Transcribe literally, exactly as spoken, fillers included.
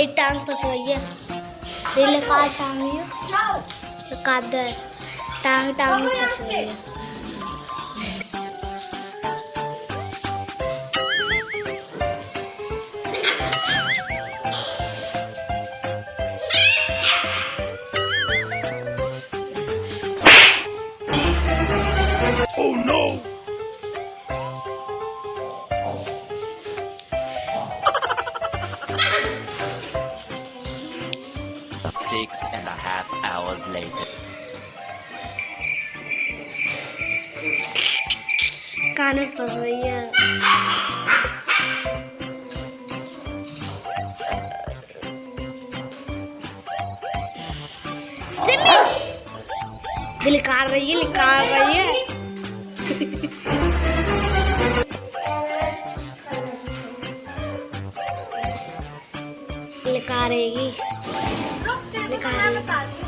मेरी टांग फंस गई है। ये ले काट टांग है, काट दे टांग टांग में फंस गई है। Oh no! Six and a half hours later. कान में फंस गई है। सिमी लिकार रही है, लिकार रही है। लिकार रहेगी, लिकार रहेगी।